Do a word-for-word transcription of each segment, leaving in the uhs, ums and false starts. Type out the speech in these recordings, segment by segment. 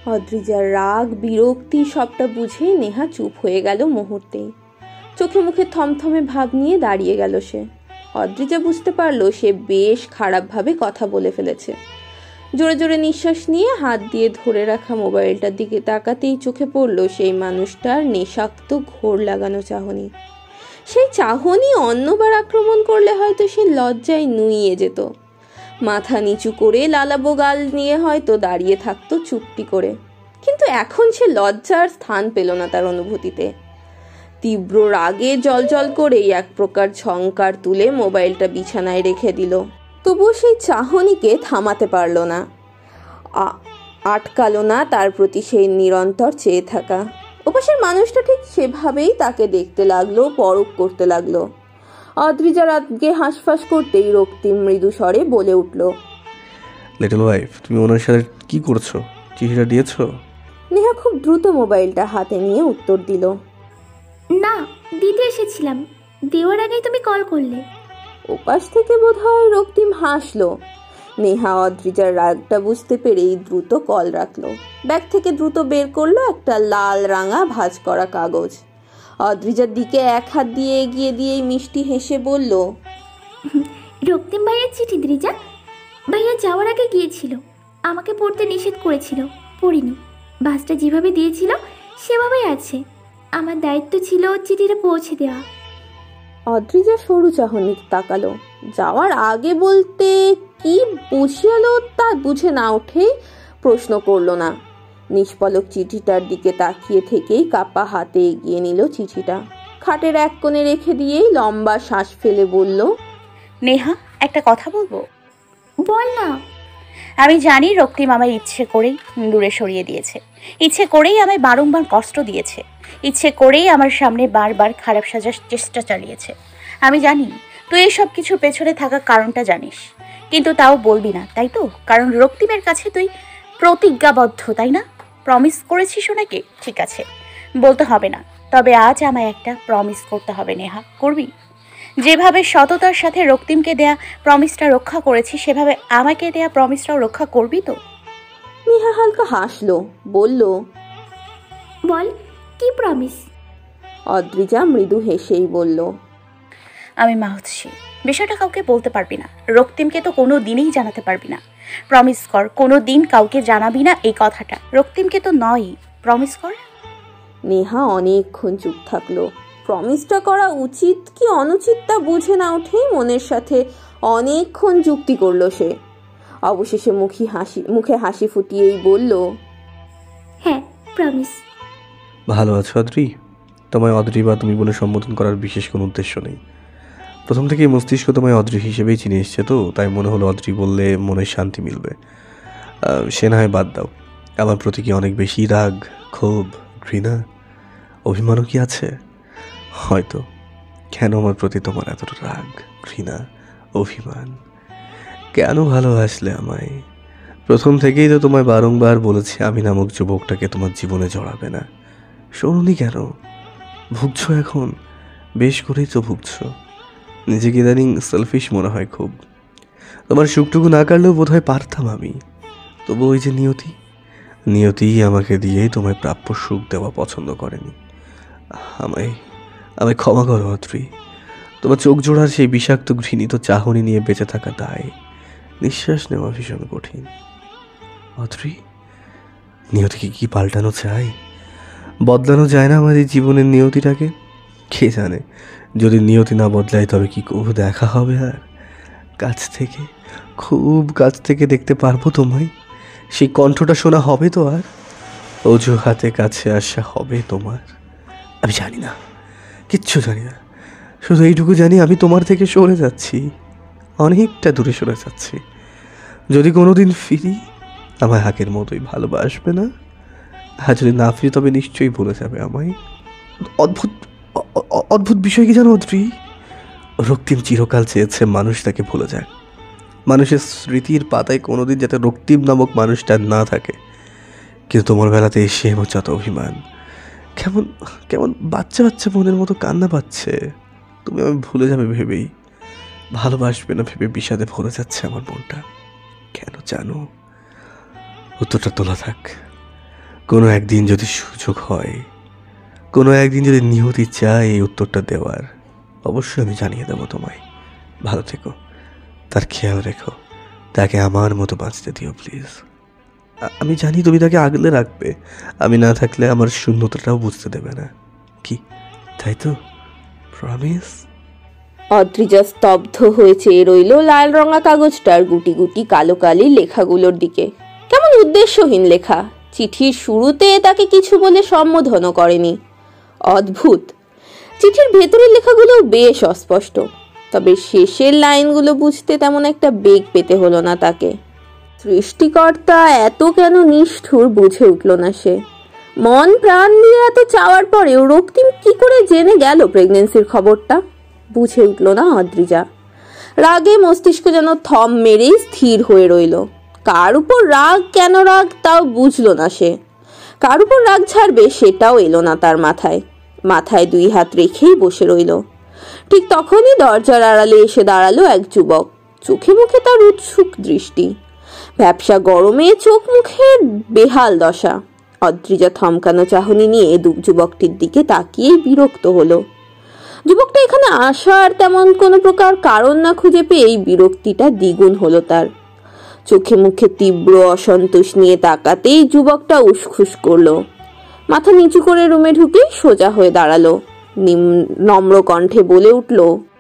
অদ্রিজার রাগ বিরক্তি সবটা বুঝে নেহা চুপ হয়ে গেল মুহূর্তেই। চোখে মুখে থমথমে ভাব নিয়ে দাঁড়িয়ে গেল সে। অদ্রিজা বুঝতে পারলো সে বেশ খারাপভাবে কথা বলে ফেলেছে। জোরে জোরে নিঃশ্বাস নিয়ে হাত দিয়ে ধরে রাখা মোবাইলটার দিকে তাকাতেই চোখে পড়ল সেই মানুষটার নেশাক্ত ঘোর লাগানো চাহনি। সেই চাহনি অন্যবার আক্রমণ করলে হয়তো সে লজ্জায় নুইয়ে যেত, মাথা নিচু করে লালাবো গাল নিয়ে হয়তো দাঁড়িয়ে থাকতো চুপটি করে। কিন্তু এখন সে লজ্জার স্থান পেল না তার অনুভূতিতে। তীব্র রাগে জলজল করেই এক প্রকার ঝংকার তুলে মোবাইলটা বিছানায় রেখে দিল। তবুও সেই চাহনিকে থামাতে পারল না, আটকালো না তার প্রতি সেই নিরন্তর চেয়ে থাকা। ওপাশের মানুষটা ঠিক সেভাবেই তাকে দেখতে লাগলো, পরখ করতে লাগলো। অদ্রিজার আগে হাঁসফাঁস করতেই রক্তিম মৃদু স্বরে বলে উঠল, লিটল ওয়াইফ, তুমি ওনার সাথে কি করছো? চিঠিটা দিয়েছো? নেহা খুব দ্রুত মোবাইলটা হাতে নিয়ে উত্তর দিল, না, দিতে এসেছিলাম, দেওয়ার আগেই তুমি কল করলে। ওপাশ থেকে বোধহয় রক্তিম হাসলো। নেহা অদ্রিজার রাগটা বুঝতে পেরেই দ্রুত কল রাখলো। ব্যাগ থেকে দ্রুত বের করলো একটা লাল রাঙা ভাঁজ করা কাগজ। অদ্রিজার দিকে এক হাত দিয়ে এগিয়ে দিয়েই মিষ্টি হেসে বলল, রক্তিম ভাইয়ের চিঠি দ্রিজা। ভাইয়া যাওয়ার আগে গিয়েছিল, আমাকে পড়তে নিষেধ করেছিল, পড়িনি। বাসটা যেভাবে দিয়েছিল সেভাবেই আছে, আমার দায়িত্ব ছিল চিঠিটা পৌঁছে দেওয়া। অদ্রিজা সরু চাহনি তাকালো। যাওয়ার আগে বলতে কি বুঝিয়ালো তা বুঝে না উঠেই প্রশ্ন করলো না। নিষ্পলক চিঠিটার দিকে তাকিয়ে থেকেই কাপা হাতে এগিয়ে নিল চিঠিটা। খাটের এক কোণে রেখে দিয়েই লম্বা শ্বাস ফেলে বলল, নেহা, একটা কথা বলবো? বল না। আমি জানি রক্তিম আমায় ইচ্ছে করেই দূরে সরিয়ে দিয়েছে, ইচ্ছে করেই আমায় বারংবার কষ্ট দিয়েছে, ইচ্ছে করেই আমার সামনে বারবার খারাপ সাজার চেষ্টা চালিয়েছে। আমি জানি তুই এসব কিছু পেছনে থাকা কারণটা জানিস, কিন্তু তাও বলবি না, তাই তো? কারণ রক্তিমের কাছে তুই প্রতিজ্ঞাবদ্ধ, তাই না? প্রমিস করেছিস ওনাকে, ঠিক আছে, বলতে হবে না। তবে আজ আমায় একটা প্রমিস করতে হবে। নেহা, করবি? যেভাবে সততার সাথে রক্তিমকে দেয়া প্রমিসটা রক্ষা করেছি, সেভাবে আমাকে দেয়া প্রমিসটাও রক্ষা করবি তো? নেহা হালকা হাসলো, বলল, বল, কি প্রমিস? অদ্রিজা মৃদু হেসেই বলল, আমি মা হচ্ছি, বিষয়টা কাউকে বলতে পারবি না, রক্তিমকে তো কোনো দিনই জানাতে পারবি না। প্রমিস কর, কোনো দিন কাউকে জানাবি না এই কথাটা। রক্তিমকে তো নয়, প্রমিস কর। নেহা অনেকক্ষণ চুপ থাকলো। প্রমিসটা করা উচিত কি অনুচিত তা বুঝে না উঠেই মনের সাথে অনেকক্ষণ যুক্তি করলো সে। অবশেষে মুখে হাসি মুখে হাসি ফুটিয়েই বলল, হ্যাঁ, প্রমিস। ভালো আছো অদ্রি? তোমায় অদ্রি বা তুমি বলে সম্বোধন করার বিশেষ কোনো উদ্দেশ্য নেই। প্রথম থেকেই মস্তিষ্ক তোমায় অদ্রি হিসেবেই চিনে এসছে, তো তাই মনে হলো অদ্রি বললে মনে শান্তি মিলবে। সে না হয় বাদ দাও, আমার প্রতি কি অনেক বেশি রাগ, ক্ষোভ, ঘৃণা, অভিমানও কি আছে? হয়তো। কেন আমার প্রতি তোমার এত রাগ, ঘৃণা, অভিমান? কেন ভালোবাসলে আমায়? প্রথম থেকেই তো তোমায় বারংবার বলেছি আমি নামক যুবকটাকে তোমার জীবনে জড়াবে না। শোনোনি কেন? ভুগছো এখন, বেশ করেই তো ভুগছো। নিজেকে ইদানিং সেলফিশ মনে হয় খুব। তোমার সুখটুকু না কাটলেও বোধ হয় পারতাম আমি। তবু ওই যে নিয়তি, নিয়তি আমাকে দিয়েই তোমায় প্রাপ্য সুখ দেওয়া পছন্দ করেনি। আমায় আমায় ক্ষমা করো অদ্রি। তোমার চোখ জোড়ার সেই বিষাক্ত ঘৃণিত চাহনি নিয়ে বেঁচে থাকা দায়, নিঃশ্বাস নেওয়া ভীষণ কঠিন। অদ্রি, নিয়তিকে কি পাল্টানো চাই? বদলানো যায় না আমার এই জীবনের নিয়তিটাকে? কে জানে, যদি নিয়তি না বদলায় তবে কি কবু দেখা হবে আর? কাছ থেকে, খুব কাছ থেকে দেখতে পারবো তোমায়? সেই কণ্ঠটা শোনা হবে তো আর? অজুহাতে কাছে আসা হবে তোমার? আমি জানি না, কিচ্ছু জানি না, শুধু এইটুকু জানি আমি তোমার থেকে সরে যাচ্ছি, অনেকটা দূরে সরে যাচ্ছি। যদি কোনোদিন ফিরি আমায় আগের মতোই ভালোবাসবে না, আর যদি না ফিরি তবে নিশ্চয়ই ভুলে যাবে আমায়। অদ্ভুত অদ্ভুত বিষয় কি জানো অদ্রি? রক্তিম চিরকাল চেয়েছে মানুষ তাকে ভুলে যায়, মানুষের স্মৃতির পাতায় কোনোদিন যাতে রক্তিম নামক মানুষটা না থাকে। কিন্তু তোমার বেলাতে এসে আমার যত অভিমান, কেমন কেমন বাচ্চা বাচ্চা মনের মতো কান্না পাচ্ছে। তুমি আমি ভুলে যাবে ভেবেই, ভালোবাসবে না ভেবে বিষাদে ভরে যাচ্ছে আমার মনটা। কেন জানো? উত্তরটা তোলা থাক। কোনো একদিন যদি সুযোগ হয়, কোনো একদিন যদি নিয়তি চায় এই উত্তরটা দেওয়ার, অবশ্যই আমি জানিয়ে দেবো তোমায়। ভালো থেকো, তার খেয়াল রেখো, তাকে আমার মতো বাঁচতে দিও প্লিজ। আমি জানি তুমি তাকে আগলে রাখবে, আমি না থাকলে আমার শূন্যতাটাও বুঝতে দেবে না, কি তাই তো? প্রমিস? অদ্রিজা স্তব্ধ হয়ে চেয়ে রইল লাল রঙা কাগজটার গুটি গুটি কালো কালি লেখাগুলোর দিকে। কেমন উদ্দেশ্যহীন লেখা। চিঠির শুরুতে তাকে কিছু বলে সম্বোধনও করেনি। অদ্ভুত। চিঠির ভেতরের লেখাগুলো বেশ অস্পষ্ট, তবে শেষের লাইনগুলো বুঝতে তেমন একটা বেগ পেতে হলো না তাকে। সৃষ্টিকর্তা এত কেন নিষ্ঠুর বুঝে উঠল না সে। মন প্রাণ দিয়ে এত চাওয়ার পরেও রক্তিম কি করে জেনে গেল প্রেগনেন্সির খবরটা? বুঝে উঠল না অদ্রিজা। রাগে মস্তিষ্ক যেন থম মেরেই স্থির হয়ে রইল। কার উপর রাগ, কেন রাগ তাও বুঝলো না সে। কার উপর রাগ ছাড়বে সেটাও এলো না তার মাথায়। মাথায় দুই হাত রেখেই বসে রইল। ঠিক তখনই দরজার আড়ালে এসে দাঁড়ালো এক যুবক। চোখে মুখে তার উৎসুক দৃষ্টি, ব্যবসা গরমে চোখ মুখের বেহাল দশা। অদ্রিজা থমকানো চাহনি নিয়ে যুবকটির দিকে তাকিয়েই বিরক্ত হলো। যুবকটা এখানে আসার তেমন কোনো প্রকার কারণ না খুঁজে পেয়েই বিরক্তিটা দ্বিগুণ হলো তার। চোখে মুখে তীব্র অসন্তোষ নিয়ে তাকাতেই যুবকটা উসখুস করলো। মাথা নিচু করে রুমে ঢুকে সোজা হয়ে দাঁড়ালো। নম্র কণ্ঠে বলে উঠল,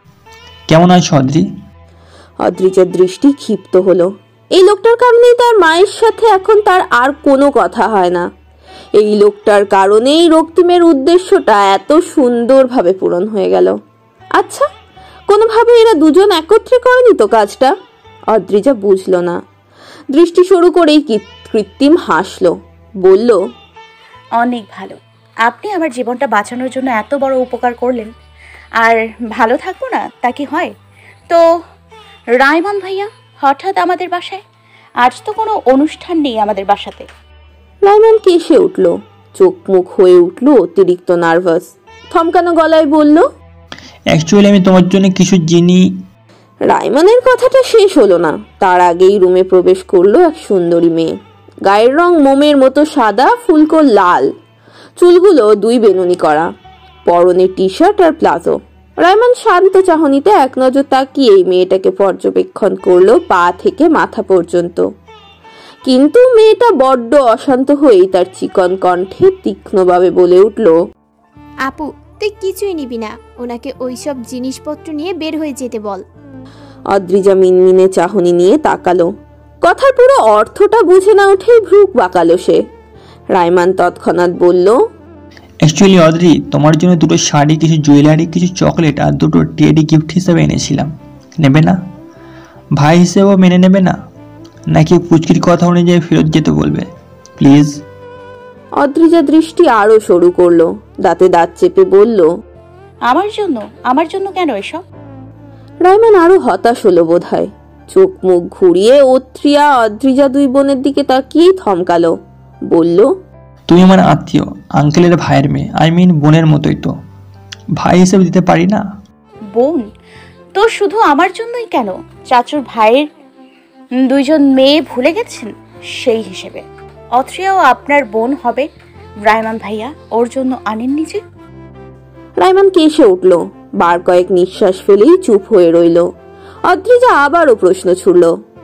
কেমন আছো অদ্রি? অদ্রিজার দৃষ্টি ক্ষিপ্ত হলো। এই লোকটার কারণেই তার মায়ের সাথে এখন তার আর কোনো কথা হয় না। এই লোকটার কারণেই রক্তিমের উদ্দেশ্যটা এত সুন্দরভাবে পূরণ হয়ে গেল। আচ্ছা, কোনোভাবে এরা দুজন একত্রে করেনি তো কাজটা? অদ্রিজা বুঝল না। দৃষ্টি শুরু করেই কৃত্রিম হাসলো, বলল, অনেক ভালো। আপনি আমার জীবনটা বাঁচানোর জন্য এত বড় উপকার করলেন, আর ভালো থাকবো না তা কি হয়? তো রায়মান ভাইয়া হঠাৎ আমাদের বাসায়? আজ তো কোনো অনুষ্ঠান নেই আমাদের বাসাতে। রায়মান কেসে উঠল, চোখ মুখ হয়ে উঠল অতিরিক্ত নার্ভাস। থমকানো গলায় বলল, অ্যাকচুয়ালি আমি তোমার জন্য কিছু জিনি। রায়মানের কথাটা শেষ হলো না, তার আগেই রুমে প্রবেশ করলো এক সুন্দরী মেয়ে। গায়ের রং মোমের মতো সাদা, ফুলকো লাল, চুলগুলো দুই বেনুনি করা, পরনে টি শার্ট আর প্লাজো। রায়মান শান্ত চাহনিতে এক নজর তাকিয়ে এই মেয়েটাকে পর্যবেক্ষণ করলো পা থেকে মাথা পর্যন্ত। কিন্তু মেয়েটা বড্ড অশান্ত হয়েই তার চিকন কণ্ঠে তীক্ষ্ণভাবে বলে উঠল, আপু, তুই কিছুই নিবি না, ওনাকে ওইসব জিনিসপত্র নিয়ে বের হয়ে যেতে বল। অদ্রিজা মিনমিনে চাহনি নিয়ে তাকালো। কথার পুরো অর্থটা বুঝে না উঠেই ভ্রুক বাঁকালো সে। রায়মান তৎক্ষণাৎ বলল, অ্যাকচুয়ালি অদ্রি, তোমার জন্য দুটো শাড়ি, কিছু জুয়েলারি, কিছু চকলেট আর দুটো টেডি গিফট হিসেবে এনেছিলাম। নেবে না? ভাই হিসেবেও মেনে নেবে না, নাকি পুচকির কথা অনুযায়ী ফেরত যেতে বলবে? প্লিজ। অদ্রিজা দৃষ্টি আরো সরু করলো, দাঁতে দাঁত চেপে বলল, আমার জন্য? আমার জন্য কেন এসব? রায়মান আরো হতাশ হলো বোধ হয়। চোখ মুখ ঘুরিয়ে অত্রিয়া অদ্রিজা দুই বোনের দিকে তাকিয়ে থমকালো, বলল, তুমি আমার আত্মীয়, আঙ্কেলের ভাইয়ের মেয়ে, আই মিন বোনের মতোই তো, ভাই হিসেবে দিতে পারি না? বোন তো শুধু আমার জন্যই কেন, চাচুর ভাইয়ের দুইজন মেয়ে ভুলে গেছেন সেই হিসেবে? অত্রিয়াও আপনার বোন হবে রায়মান ভাইয়া, ওর জন্য আনেননি যে? রায়মান কেসে উঠল, বার কয়েক নিঃশ্বাস ফেলেই চুপ হয়ে রইল। অদ্রিজা আবারও প্রশ্ন ছুড়ল,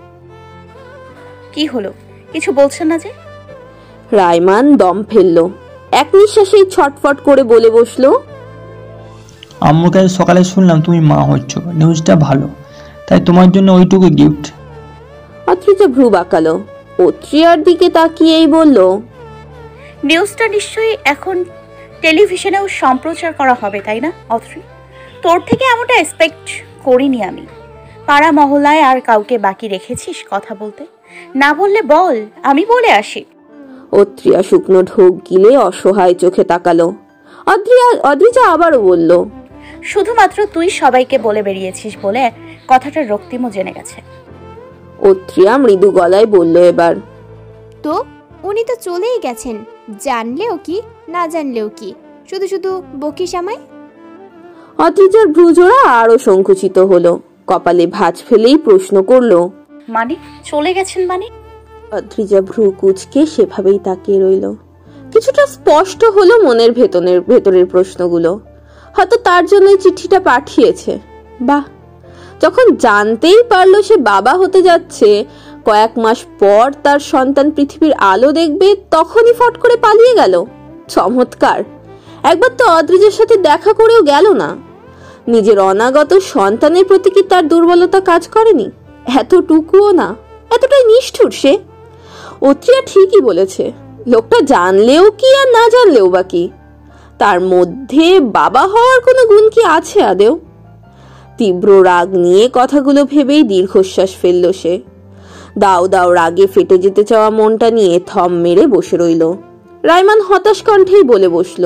কি হলো, কিছু বলছেন না যে? রায়মান দম ফেলল, এক নিঃশ্বাসেই ছটফট করে বলে বসলো, আম্মুর কাছে সকালে শুনলাম তুমি মা হচ্ছ, নিউজটা ভালো, তাই তোমার জন্য ওইটুকু গিফট। অদ্রিজা ভ্রু বাঁকালো, অত্রিয়ার দিকে তাকিয়েই বলল, নিউজটা নিশ্চয়ই এখন টেলিভিশনেও সম্প্রচার করা হবে, তাই না অত্রি? তোর থেকে এমনটা এক্সপেক্ট করিনি আমি। পাড়া মহল্লায় আর কাউকে বাকি রেখেছিস কথা বলতে? না বললে বল, আমি বলে আসি। অত্রিয়া শুকনো ঢোক গিলে অসহায় চোখে তাকালো। অদ্রিয়া অদ্রিজা আবারও বলল, শুধুমাত্র তুই সবাইকে বলে বেরিয়েছিস বলে কথাটা রক্তিমও জেনে গেছে। অত্রিয়া মৃদু গলায় বলল এবার, তো উনি তো চলেই গেছেন, জানলেও কি না জানলেও কি, শুধু শুধু বকিস আমায়? অদ্রিজার ভ্রুজোড়া আরো সংকুচিত হলো, কপালে ভাঁজ ফেলেই প্রশ্ন করলো, মানে চলে গেছেন মানে? অদ্রিজা ভ্রু কুচকে সেভাবেই তাকিয়ে রইল। কিছুটা স্পষ্ট হলো মনের ভেতরের ভেতরের প্রশ্নগুলো। হয়তো তার জন্য চিঠিটা পাঠিয়েছে। বাহ, যখন জানতেই পারলো সে বাবা হতে যাচ্ছে, কয়েক মাস পর তার সন্তান পৃথিবীর আলো দেখবে, তখনই ফট করে পালিয়ে গেল। চমৎকার! একবার তো অদ্রিজের সাথে দেখা করেও গেল না। নিজের অনাগত সন্তানের প্রতি কি তার দুর্বলতা কাজ করেনি? এতটুকুও না। এতটাই নিষ্ঠুর সে। অত্রিয়া ঠিকই বলেছে, লোকটা জানলেও কি আর না জানলেও বা কি, তার মধ্যে বাবা হওয়ার কোনো গুণ কি আছে আদেও? তীব্র রাগ নিয়ে কথাগুলো ভেবেই দীর্ঘশ্বাস ফেলল সে। দাও দাও রাগে ফেটে যেতে চাওয়া মনটা নিয়ে থম মেরে বসে রইল। রাইমান হতাশ কণ্ঠেই বলে বসলো,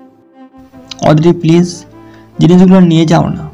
অদ্রি প্লিজ জিনিসগুলো নিয়ে যাও না।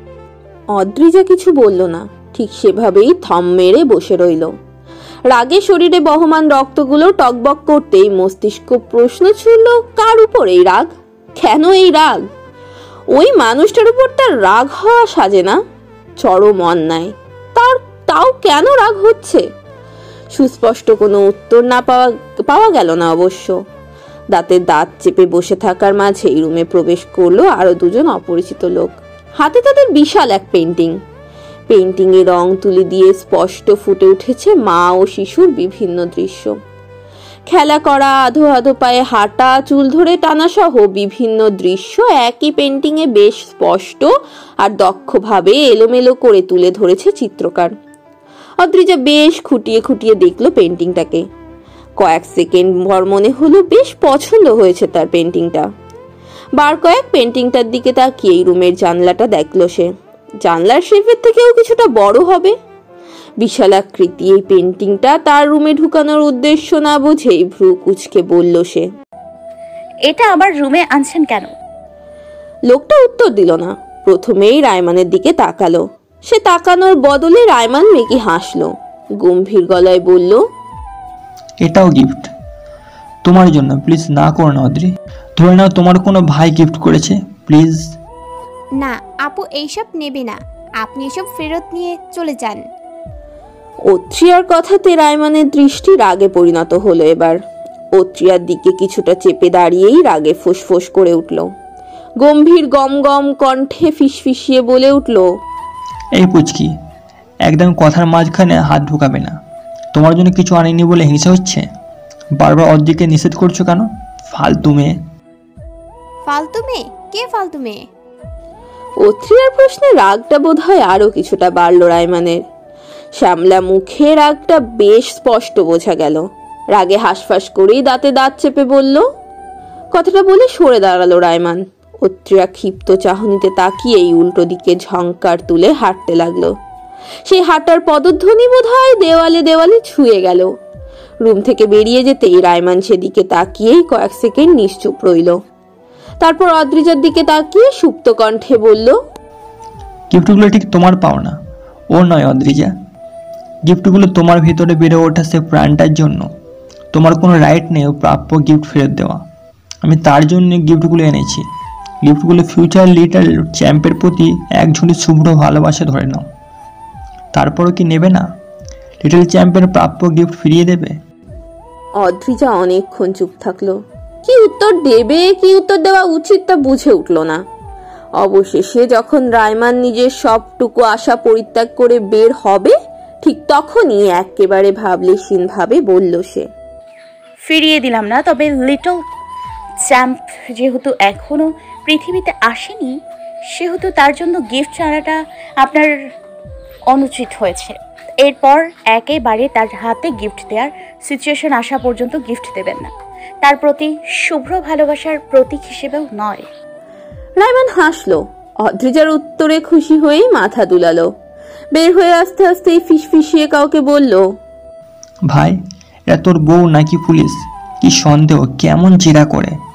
অদ্রিজা কিছু বলল না, ঠিক সেভাবেই থম মেরে বসে রইল। রাগে শরীরে বহমান রক্তগুলো টকবক করতেই মস্তিষ্ক প্রশ্ন ছুড়ল, কার উপর এই রাগ? কেন এই রাগ? ওই মানুষটার উপর তার রাগ হওয়া সাজে না। চরম অন্যায়। তার তাও কেন রাগ হচ্ছে? সুস্পষ্ট কোনো উত্তর না পাওয়া পাওয়া গেল না অবশ্য। দাঁতে দাঁত চেপে বসে থাকার মাঝেই রুমে প্রবেশ করলো আরো দুজন অপরিচিত লোক। হাতে তাদের বিশাল এক পেন্টিং। পেন্টিং এ রং তুলি দিয়ে স্পষ্ট ফুটে উঠেছে মা ও শিশুর বিভিন্ন দৃশ্য। খেলা করা, আধো আধো পায়ে হাঁটা, চুল ধরে টানা সহ বিভিন্ন দৃশ্য একই পেন্টিং এ বেশ স্পষ্ট আর দক্ষভাবে এলোমেলো করে তুলে ধরেছে চিত্রকার। অদ্রিজা বেশ খুঁটিয়ে খুঁটিয়ে দেখলো পেন্টিংটাকে। কয়েক সেকেন্ড পর মনে হলো বেশ পছন্দ হয়েছে তার পেন্টিংটা। বার কয়েক পেন্টিংটার দিকে তাকিয়ে রুমের জানলাটা দেখলো সে। জানলার শেপের থেকেও কিছুটা বড় হবে। বিশালাকৃতি এই পেন্টিংটা তার রুমে ঢুকানোর উদ্দেশ্য না বুঝেই ভ্রু কুঁচকে বলল সে, এটা আমার রুমে আনছেন কেন? লোকটা উত্তর দিল না। প্রথমেই রায়মানের দিকে তাকালো। সে তাকানোর বদলে রায়মান মেকি হাসলো। গম্ভীর গলায় বলল, এটাও গিফট তোমার জন্য, প্লিজ না করো না অদ্রি। ধরে নাও তোমার কোনো ভাই গিফট করেছে, প্লিজ। না আপু, এইসব নেবে না। আপনি এসব ফেরত নিয়ে চলে যান। অত্রিয়ার কথাতে রায়মানের দৃষ্টি রাগে পরিণত হলো এবার। অত্রিয়ার দিকে কিছুটা চেপে দাঁড়িয়েই রাগে ফুসফুস করে উঠল। গম্ভীর গম গম কণ্ঠে ফিসফিসিয়ে বলে উঠল, এই পুচকি, একদম কথার মাঝখানে হাত ঢুকাবে না। তোমার জন্য কিছু আনিনি বলে হিংসা হচ্ছে? বারবার অদ্রিকে নিষেধ করছো কেন? ফালতু মেয়ে। ফালতু মেয়ে? কে ফালতু মেয়ে? অত্রিয়ার প্রশ্নে রাগটা বোধ হয় আরো কিছুটা বাড়ল রায়মানের। শ্যামলা মুখে রাগটা বেশ স্পষ্ট বোঝা গেল। রাগে হাঁসফাঁস করেই দাঁতে দাঁত চেপে বলল। কথাটা বলে সরে দাঁড়ালো রায়মান। অত্রিয়া ক্ষিপ্ত চাহনিতে তাকিয়েই উল্টো দিকে ঝংকার তুলে হাঁটতে লাগলো। সেই হাঁটার পদধ্বনি বোধ হয় দেওয়ালে দেওয়ালে ছুঁয়ে গেল। রুম থেকে বেরিয়ে যেতেই রায়মান সেদিকে তাকিয়েই কয়েক সেকেন্ড নিশ্চুপ রইল। তারপর অদ্রিজার দিকে তাকিয়ে সুপ্ত কণ্ঠে বলল, গিফটগুলো ঠিক তোমার পাও না, ওর নয় অদ্রিজা। গিফটগুলো তোমার ভিতরে বেড়ে ওঠা সে প্রাণটার জন্য। তোমার কোনো রাইট নেই ও প্রাপ্য গিফট ফেরত দেওয়া। আমি তার জন্য গিফটগুলো এনেছি। গিফটগুলো ফিউচার লিটল চ্যাম্পের প্রতি এক ঝুড়ি শুভ্র ভালোবাসা ধরে নাও। তারপরও কি নেবে না? লিটল চ্যাম্পের প্রাপ্য গিফট ফিরিয়ে দেবে? অদ্রিজা অনেকক্ষণ চুপ থাকলো। কি উত্তর দেবে, কি উত্তর দেওয়া উচিত তা বুঝে উঠল না। অবশেষে যখন রায়মান নিজের সবটুকু আশা পরিত্যাগ করে বের হবে, ঠিক তখনই একেবারে ভাবলেশীন ভাবে বলল সে, ফিরিয়ে দিলাম না, তবে লিটল চ্যাম্প যেহেতু এখনো পৃথিবীতে আসেনি, সেহেতু তার জন্য গিফট আনাটা আপনার অনুচিত হয়েছে। এরপর একেবারে তার হাতে গিফট দেওয়ার সিচুয়েশন আসা পর্যন্ত গিফট দেবেন না। তার প্রতি শুভ্র ভালোবাসার প্রতীক হিসেবেও নয়। রায়মান হাসলো। অদ্রিজার উত্তরে খুশি হয়েই মাথা দুলালো। বের হয়ে আস্তে আস্তে ফিসফিসিয়ে কাউকে বলল, ভাই, এরা তোর বউ নাকি পুলিশ? কি সন্দেহ, কেমন জেরা করে।